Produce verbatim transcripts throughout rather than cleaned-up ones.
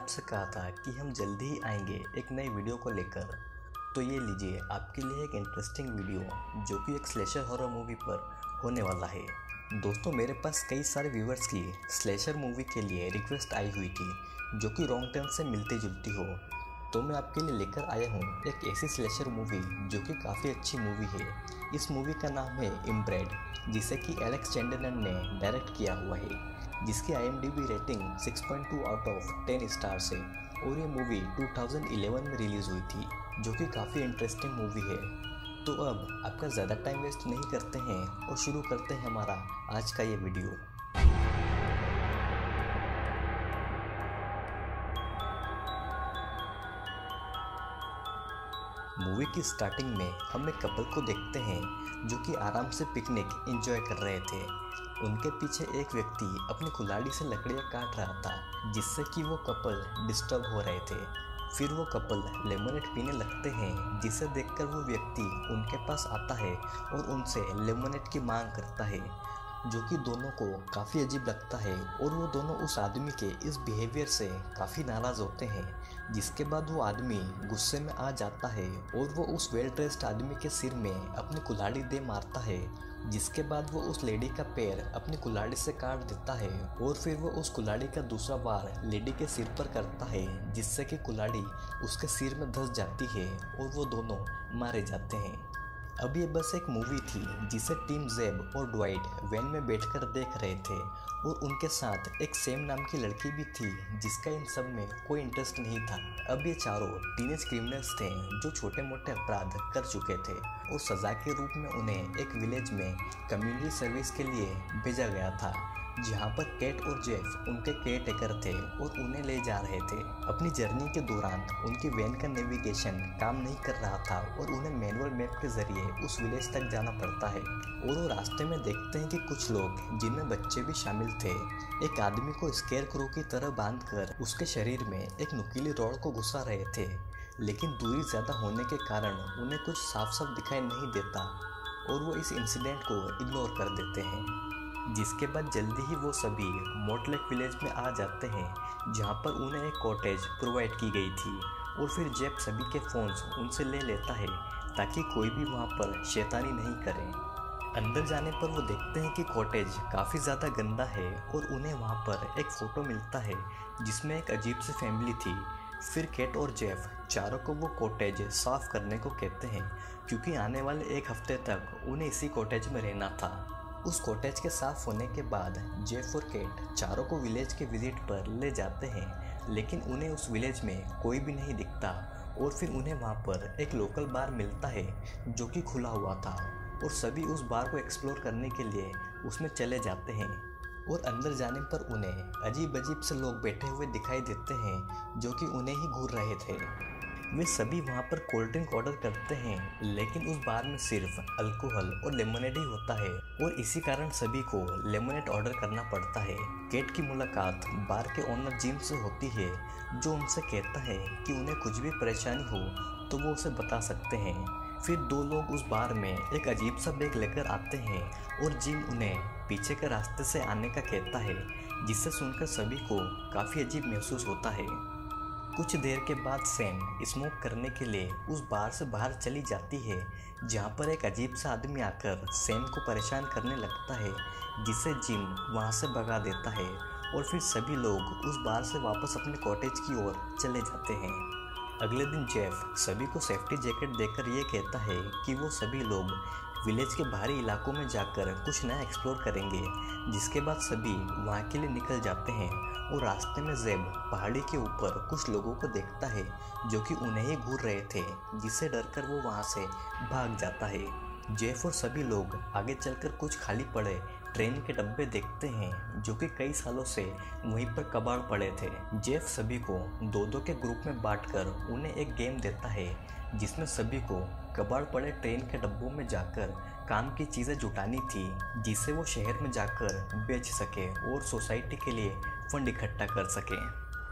आपसे कहा था कि हम जल्दी ही आएंगे एक नई वीडियो को लेकर। तो ये लीजिए आपके लिए एक इंटरेस्टिंग वीडियो जो कि एक स्लेशर हॉरर मूवी पर होने वाला है। दोस्तों, मेरे पास कई सारे व्यूवर्स की स्लेशर मूवी के लिए रिक्वेस्ट आई हुई थी जो कि रॉन्ग टर्न से मिलती जुलती हो। तो मैं आपके लिए लेकर आया हूँ एक ऐसी स्लेशर मूवी जो कि काफ़ी अच्छी मूवी है। इस मूवी का नाम है इनब्रेड, जिसे कि एलेक्स चैंडलर ने डायरेक्ट किया हुआ है, जिसकी I M D B rating six point two out of ten stars है। और ये मूवी टू थाउजेंड इलेवन में रिलीज़ हुई थी, जो कि काफ़ी इंटरेस्टिंग मूवी है। तो अब आपका ज़्यादा टाइम वेस्ट नहीं करते हैं और शुरू करते हैं हमारा आज का ये वीडियो। मूवी की स्टार्टिंग में हम एक कपल को देखते हैं जो कि आराम से पिकनिक एंजॉय कर रहे थे। उनके पीछे एक व्यक्ति अपनी कुल्हाड़ी से लकड़ियाँ काट रहा था, जिससे कि वो कपल डिस्टर्ब हो रहे थे। फिर वो कपल लेमनेड पीने लगते हैं, जिसे देखकर वो व्यक्ति उनके पास आता है और उनसे लेमनेड की मांग करता है, जो कि दोनों को काफ़ी अजीब लगता है। और वो दोनों उस आदमी के इस बिहेवियर से काफ़ी नाराज़ होते हैं, जिसके बाद वो आदमी गुस्से में आ जाता है और वो उस वेल ड्रेस्ड आदमी के सिर में अपनी कुल्हाड़ी दे मारता है, जिसके बाद वो उस लेडी का पैर अपनी कुल्हाड़ी से काट देता है। और फिर वो उस कुल्हाड़ी का दूसरा वार लेडी के सिर पर करता है, जिससे कि कुल्हाड़ी उसके सिर में धंस जाती है और वो दोनों मारे जाते हैं। अब ये बस एक मूवी थी जिसे टीम जेब और ड्वाइट वैन में बैठकर देख रहे थे, और उनके साथ एक सेम नाम की लड़की भी थी जिसका इन सब में कोई इंटरेस्ट नहीं था। अब ये चारों टीनेज क्रिमिनल्स थे जो छोटे मोटे अपराध कर चुके थे, और सज़ा के रूप में उन्हें एक विलेज में कम्युनिटी सर्विस के लिए भेजा गया था, जहाँ पर कैट और जेफ उनके केयर टेकर थे और उन्हें ले जा रहे थे। अपनी जर्नी के दौरान उनकी वैन का नेविगेशन काम नहीं कर रहा था और उन्हें मैनुअल मैप के जरिए उस विलेज तक जाना पड़ता है। और वो रास्ते में देखते हैं कि कुछ लोग, जिनमें बच्चे भी शामिल थे, एक आदमी को स्केयर क्रो की तरह बांधकर उसके शरीर में एक नुकीली रॉड को घुसा रहे थे। लेकिन दूरी ज़्यादा होने के कारण उन्हें कुछ साफ साफ दिखाई नहीं देता और वो इस इंसिडेंट को इग्नोर कर देते हैं। जिसके बाद जल्दी ही वो सभी मोटलेक विलेज में आ जाते हैं, जहाँ पर उन्हें एक कॉटेज प्रोवाइड की गई थी। और फिर जेफ सभी के फ़ोन्स उनसे ले लेता है ताकि कोई भी वहाँ पर शैतानी नहीं करे। अंदर जाने पर वो देखते हैं कि कॉटेज काफ़ी ज़्यादा गंदा है और उन्हें वहाँ पर एक फ़ोटो मिलता है जिसमें एक अजीब सी फैमिली थी। फिर कैट और जेफ चारों को वो कॉटेज साफ़ करने को कहते हैं, क्योंकि आने वाले एक हफ्ते तक उन्हें इसी कॉटेज में रहना था। उस कॉटेज के साफ होने के बाद जेफ और केट चारों को विलेज के विजिट पर ले जाते हैं, लेकिन उन्हें उस विलेज में कोई भी नहीं दिखता। और फिर उन्हें वहाँ पर एक लोकल बार मिलता है जो कि खुला हुआ था, और सभी उस बार को एक्सप्लोर करने के लिए उसमें चले जाते हैं। और अंदर जाने पर उन्हें अजीब अजीब से लोग बैठे हुए दिखाई देते हैं जो कि उन्हें ही घूर रहे थे। वे सभी वहाँ पर कोल्ड ड्रिंक ऑर्डर करते हैं, लेकिन उस बार में सिर्फ अल्कोहल और लेमनेड ही होता है, और इसी कारण सभी को लेमनेड ऑर्डर करना पड़ता है। केट की मुलाकात बार के ओनर जिम से होती है, जो उनसे कहता है कि उन्हें कुछ भी परेशानी हो तो वो उसे बता सकते हैं। फिर दो लोग उस बार में एक अजीब सा बैग लेकर आते हैं और जिम उन्हें पीछे के रास्ते से आने का कहता है, जिससे सुनकर सभी को काफ़ी अजीब महसूस होता है। कुछ देर के बाद सैम स्मोक करने के लिए उस बार से बाहर चली जाती है, जहाँ पर एक अजीब सा आदमी आकर सैम को परेशान करने लगता है, जिसे जिम वहाँ से भगा देता है। और फिर सभी लोग उस बार से वापस अपने कॉटेज की ओर चले जाते हैं। अगले दिन जेफ सभी को सेफ्टी जैकेट देकर ये कहता है कि वो सभी लोग विलेज के बाहरी इलाकों में जाकर कुछ नया एक्सप्लोर करेंगे, जिसके बाद सभी वहाँ के लिए निकल जाते हैं। और रास्ते में जेब पहाड़ी के ऊपर कुछ लोगों को देखता है जो कि उन्हें ही घूर रहे थे, जिससे डरकर वो वहाँ से भाग जाता है। जेफ और सभी लोग आगे चलकर कुछ खाली पड़े ट्रेन के डब्बे देखते हैं जो कि कई सालों से वहीं पर कबाड़ पड़े थे। जेफ सभी को दो दो के ग्रुप में बांटकर उन्हें एक गेम देता है, जिसमें सभी को कबाड़ पड़े ट्रेन के डब्बों में जाकर काम की चीज़ें जुटानी थी, जिसे वो शहर में जाकर बेच सके और सोसाइटी के लिए फंड इकट्ठा कर सके।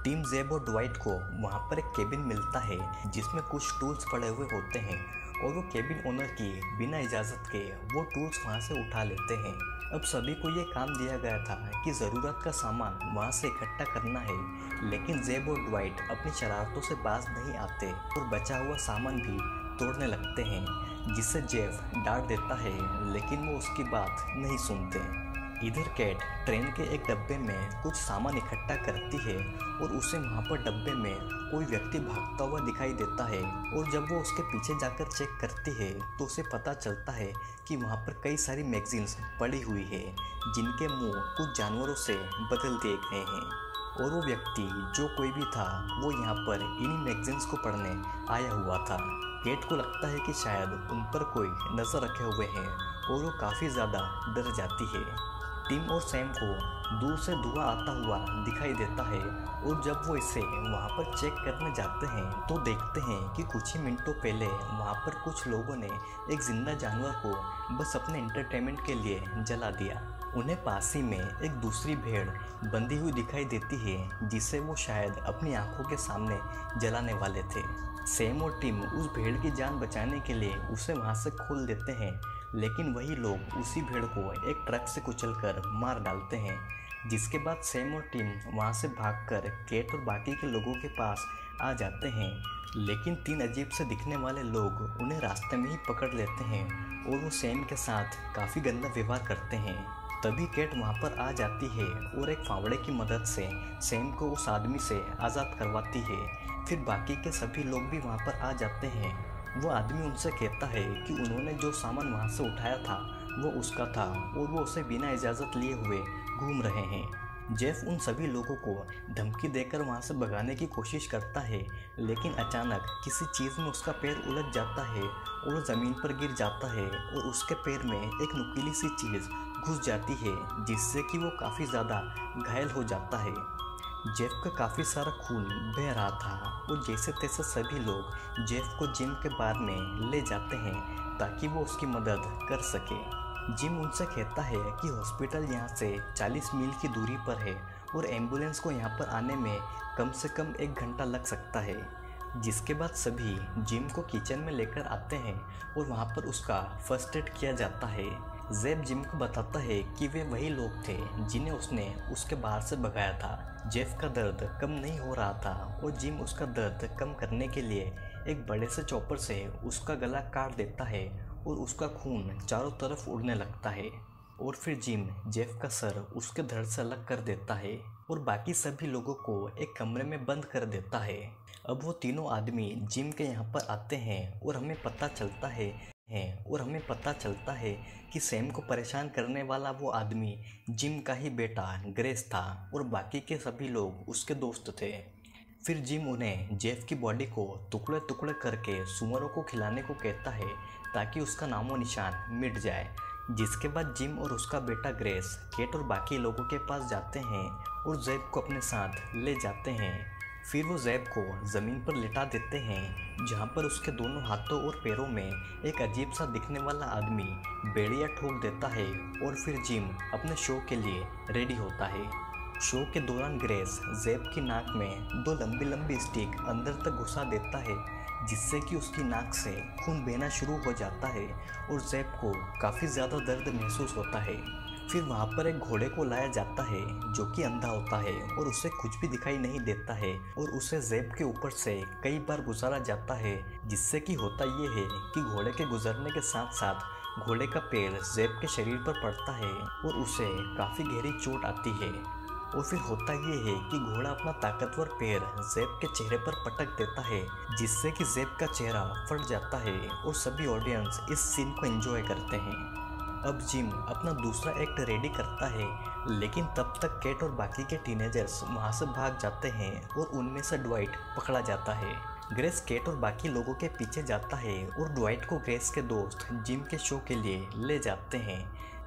टीम जेब और ड्वाइट को वहाँ पर एक केबिन मिलता है जिसमें कुछ टूल्स पड़े हुए होते हैं और वो केबिन ओनर की बिना इजाज़त के वो टूल्स वहाँ से उठा लेते हैं। अब सभी को ये काम दिया गया था कि ज़रूरत का सामान वहाँ से इकट्ठा करना है, लेकिन जेब और ड्वाइट अपनी शरारतों से बाज नहीं आते और बचा हुआ सामान भी तोड़ने लगते हैं, जिससे जेफ डांट देता है, लेकिन वो उसकी बात नहीं सुनते। इधर कैट ट्रेन के एक डब्बे में कुछ सामान इकट्ठा करती है और उसे वहाँ पर डब्बे में कोई व्यक्ति भागता हुआ दिखाई देता है और जब वो उसके पीछे जाकर चेक करती है तो उसे पता चलता है कि वहाँ पर कई सारी मैगजीन्स पड़ी हुई है जिनके मुंह कुछ जानवरों से बदल दिए गए हैं और वो व्यक्ति जो कोई भी था वो यहाँ पर इन्हीं मैगजीन्स को पढ़ने आया हुआ था। कैट को लगता है कि शायद उन पर कोई नज़र रखे हुए हैं और वो काफ़ी ज़्यादा डर जाती है। टिम और सैम को दूर से धुआं आता हुआ दिखाई देता है और जब वो इसे वहाँ पर चेक करने जाते हैं तो देखते हैं कि कुछ ही मिनटों पहले वहाँ पर कुछ लोगों ने एक जिंदा जानवर को बस अपने एंटरटेनमेंट के लिए जला दिया। उन्हें पास ही में एक दूसरी भेड़ बंधी हुई दिखाई देती है जिसे वो शायद अपनी आंखों के सामने जलाने वाले थे। सैम और टिम उस भेड़ की जान बचाने के लिए उसे वहाँ से खोल देते हैं, लेकिन वही लोग उसी भेड़ को एक ट्रक से कुचलकर मार डालते हैं, जिसके बाद सैम और टिम वहाँ से भागकर कैट और बाकी के लोगों के पास आ जाते हैं, लेकिन तीन अजीब से दिखने वाले लोग उन्हें रास्ते में ही पकड़ लेते हैं और वो सैम के साथ काफ़ी गंदा व्यवहार करते हैं। तभी कैट वहाँ पर आ जाती है और एक फावड़े की मदद से सैम को उस आदमी से आज़ाद करवाती है। फिर बाकी के सभी लोग भी वहाँ पर आ जाते हैं। वो आदमी उनसे कहता है कि उन्होंने जो सामान वहाँ से उठाया था वो उसका था और वो उसे बिना इजाज़त लिए हुए घूम रहे हैं। जेफ उन सभी लोगों को धमकी देकर वहाँ से भगाने की कोशिश करता है, लेकिन अचानक किसी चीज़ में उसका पैर उलझ जाता है और वो ज़मीन पर गिर जाता है और उसके पैर में एक नुकीली सी चीज़ घुस जाती है, जिससे कि वो काफ़ी ज़्यादा घायल हो जाता है। जेफ का काफ़ी सारा खून बह रहा था और जैसे तैसे सभी लोग जेफ को जिम के बार में ले जाते हैं ताकि वो उसकी मदद कर सके। जिम उनसे कहता है कि हॉस्पिटल यहाँ से चालीस मील की दूरी पर है और एम्बुलेंस को यहाँ पर आने में कम से कम एक घंटा लग सकता है। जिसके बाद सभी जिम को किचन में लेकर आते हैं और वहाँ पर उसका फर्स्ट एड किया जाता है। जेब जिम को बताता है कि वे वही लोग थे जिन्हें उसने उसके बाहर से भगाया था। जेफ का दर्द कम नहीं हो रहा था और जिम उसका दर्द कम करने के लिए एक बड़े से चॉपर से उसका गला काट देता है और उसका खून चारों तरफ उड़ने लगता है और फिर जिम जेफ का सर उसके धड़ से अलग कर देता है और बाकी सभी लोगों को एक कमरे में बंद कर देता है। अब वो तीनों आदमी जिम के यहाँ पर आते हैं और हमें पता चलता है हैं और हमें पता चलता है कि सैम को परेशान करने वाला वो आदमी जिम का ही बेटा ग्रेस था और बाकी के सभी लोग उसके दोस्त थे। फिर जिम उन्हें जेफ की बॉडी को टुकड़े टुकड़े करके सुअरों को खिलाने को कहता है ताकि उसका नामो निशान मिट जाए। जिसके बाद जिम और उसका बेटा ग्रेस केट और बाकी लोगों के पास जाते हैं और जेब को अपने साथ ले जाते हैं। फिर वो जेब को ज़मीन पर लिटा देते हैं जहाँ पर उसके दोनों हाथों और पैरों में एक अजीब सा दिखने वाला आदमी बेड़िया ठोक देता है और फिर जिम अपने शो के लिए रेडी होता है। शो के दौरान ग्रेस जेब की नाक में दो लंबी लंबी स्टिक अंदर तक घुसा देता है, जिससे कि उसकी नाक से खून बहना शुरू हो जाता है और जेब को काफ़ी ज़्यादा दर्द महसूस होता है। फिर वहाँ पर एक घोड़े को लाया जाता है जो कि अंधा होता है और उसे कुछ भी दिखाई नहीं देता है और उसे जेब के ऊपर से कई बार गुजारा जाता है, जिससे कि होता ये है कि घोड़े के गुजरने के साथ साथ घोड़े का पैर जेब के शरीर पर पड़ता है और उसे काफ़ी गहरी चोट आती है। और फिर होता ये है कि घोड़ा अपना ताकतवर पैर जेब के चेहरे पर पटक देता है, जिससे कि जेब का चेहरा फट जाता है और सभी ऑडियंस इस सीन को एंजॉय करते हैं। अब जिम अपना दूसरा एक्ट रेडी करता है, लेकिन तब तक कैट और बाकी के टीनेजर्स वहाँ से भाग जाते हैं और उनमें से ड्वाइट पकड़ा जाता है। ग्रेस कैट और बाकी लोगों के पीछे जाता है और ड्वाइट को ग्रेस के दोस्त जिम के शो के लिए ले जाते हैं।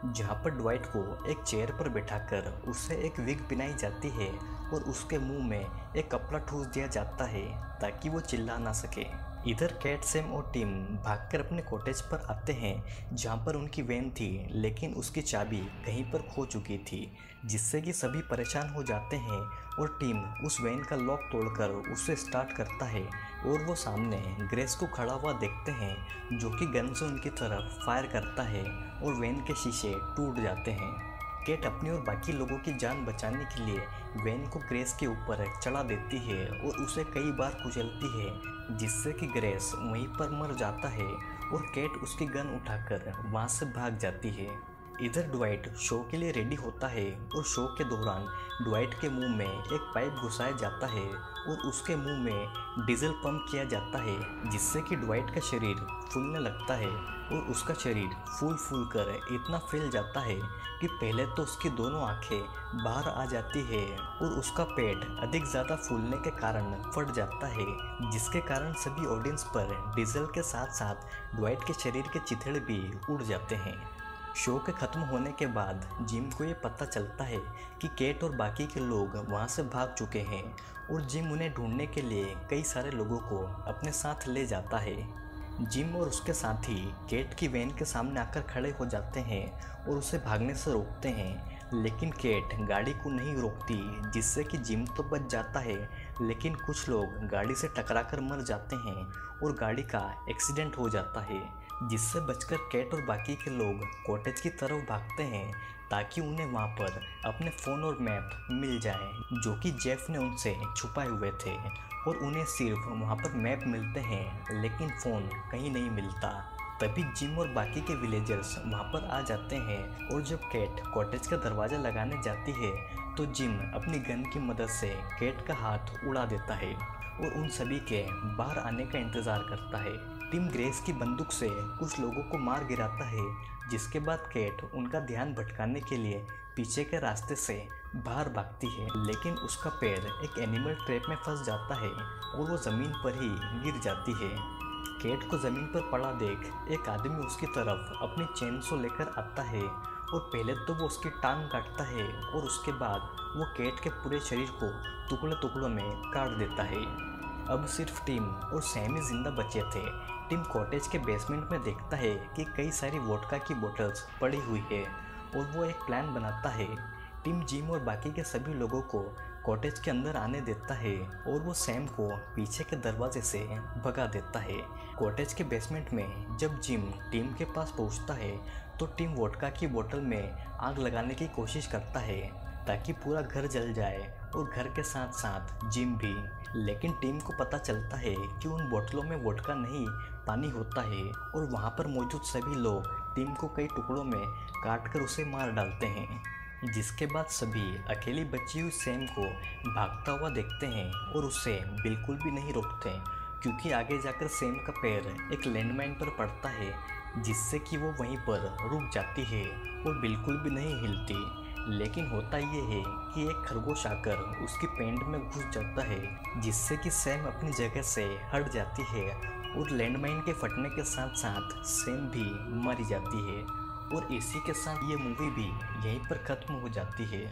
जहाँ पर ड्वाइट को एक चेयर पर बैठाकर उसे एक विग पहनाई जाती है और उसके मुंह में एक कपड़ा ठूस दिया जाता है ताकि वो चिल्ला ना सके। इधर कैट, सैम और टिम भागकर अपने कॉटेज पर आते हैं जहाँ पर उनकी वैन थी, लेकिन उसकी चाबी कहीं पर खो चुकी थी, जिससे कि सभी परेशान हो जाते हैं और टिम उस वैन का लॉक तोड़कर उसे स्टार्ट करता है और वो सामने ग्रेस को खड़ा हुआ देखते हैं जो कि गन से उनकी तरफ फायर करता है और वैन के शीशे टूट जाते हैं। केट अपनी और बाकी लोगों की जान बचाने के लिए वैन को ग्रेस के ऊपर चढ़ा देती है और उसे कई बार कुचलती है, जिससे कि ग्रेस वहीं पर मर जाता है और केट उसकी गन उठाकर वहां से भाग जाती है। इधर ड्वाइट शो के लिए रेडी होता है और शो के दौरान ड्वाइट के मुंह में एक पाइप घुसाया जाता है और उसके मुंह में डीजल पंप किया जाता है, जिससे कि ड्वाइट का शरीर फूलने लगता है और उसका शरीर फूल फूल कर इतना फैल जाता है कि पहले तो उसकी दोनों आंखें बाहर आ जाती है और उसका पेट अधिक ज़्यादा फूलने के कारण फट जाता है, जिसके कारण सभी ऑडियंस पर डीजल के साथ साथ ड्वाइट के शरीर के चिथड़े भी उड़ जाते हैं। शो के ख़त्म होने के बाद जिम को ये पता चलता है कि केट और बाकी के लोग वहाँ से भाग चुके हैं और जिम उन्हें ढूंढने के लिए कई सारे लोगों को अपने साथ ले जाता है। जिम और उसके साथी केट की वैन के सामने आकर खड़े हो जाते हैं और उसे भागने से रोकते हैं, लेकिन केट गाड़ी को नहीं रोकती, जिससे कि जिम तो बच जाता है, लेकिन कुछ लोग गाड़ी से टकराकर मर जाते हैं और गाड़ी का एक्सीडेंट हो जाता है, जिससे बचकर केट और बाकी के लोग कॉटेज की तरफ भागते हैं ताकि उन्हें वहां पर अपने फ़ोन और मैप मिल जाए जो कि जेफ ने उनसे छुपाए हुए थे, और उन्हें सिर्फ वहां पर मैप मिलते हैं लेकिन फ़ोन कहीं नहीं मिलता। तभी जिम और बाकी के विलेजर्स वहां पर आ जाते हैं और जब केट कॉटेज का दरवाज़ा लगाने जाती है तो जिम अपनी गन की मदद से केट का हाथ उड़ा देता है और उन सभी के बाहर आने का इंतज़ार करता है। टिम ग्रेस की बंदूक से कुछ लोगों को मार गिराता है, जिसके बाद केट उनका ध्यान भटकाने के लिए पीछे के रास्ते से बाहर भागती है, लेकिन उसका पैर एक एनिमल ट्रैप में फंस जाता है और वो ज़मीन पर ही गिर जाती है। केट को ज़मीन पर पड़ा देख एक आदमी उसकी तरफ अपनी चेनसो लेकर आता है और पहले तो वो उसकी टांग काटता है और उसके बाद वो केट के पूरे शरीर को टुकड़े टुकड़ों में काट देता है। अब सिर्फ टिम और सैम ही जिंदा बचे थे। टिम कॉटेज के बेसमेंट में देखता है कि कई सारी वोडका की बोतल्स पड़ी हुई है और वो एक प्लान बनाता है। टिम जिम और बाकी के सभी लोगों को कॉटेज के अंदर आने देता है और वो सैम को पीछे के दरवाजे से भगा देता है। कॉटेज के बेसमेंट में जब जिम टिम के पास पहुंचता है तो टिम वोडका की बोतल में आग लगाने की कोशिश करता है ताकि पूरा घर जल जाए और घर के साथ साथ जिम भी, लेकिन टिम को पता चलता है कि उन बोतलों में वोडका नहीं पानी होता है और वहाँ पर मौजूद सभी लोग टिम को कई टुकड़ों में काटकर उसे मार डालते हैं, जिसके बाद सभी अकेली बची हुई सैम को भागता हुआ देखते हैं और उसे बिल्कुल भी नहीं रोकते, क्योंकि आगे जाकर सैम का पैर एक लैंडमाइन पर पड़ता है, जिससे कि वो वहीं पर रुक जाती है और बिल्कुल भी नहीं हिलती। लेकिन होता ये है कि एक खरगोश आकर उसकी पैंट में घुस जाता है, जिससे कि सैम अपनी जगह से हट जाती है और लैंडमाइन के फटने के साथ साथ सैम भी मर जाती है। और इसी के साथ ये मूवी भी यहीं पर ख़त्म हो जाती है।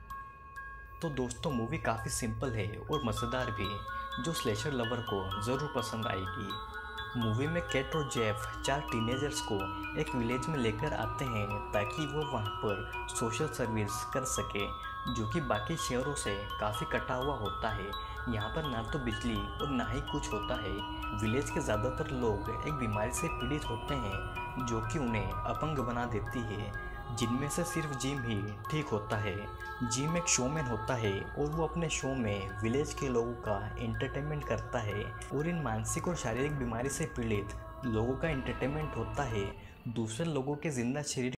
तो दोस्तों मूवी काफ़ी सिंपल है और मज़ेदार भी, जो स्लेशर लवर को ज़रूर पसंद आएगी। मूवी में केट और जेफ चार टीनेजर्स को एक विलेज में लेकर आते हैं ताकि वो वहाँ पर सोशल सर्विस कर सके, जो कि बाकी शहरों से काफ़ी कटा हुआ होता है। यहाँ पर ना तो बिजली और ना ही कुछ होता है। विलेज के ज़्यादातर लोग एक बीमारी से पीड़ित होते हैं जो कि उन्हें अपंग बना देती है, जिनमें से सिर्फ जिम ही ठीक होता है। जिम एक शोमैन होता है और वो अपने शो में विलेज के लोगों का एंटरटेनमेंट करता है और इन मानसिक और शारीरिक बीमारी से पीड़ित लोगों का एंटरटेनमेंट होता है दूसरे लोगों के जिंदा शरीर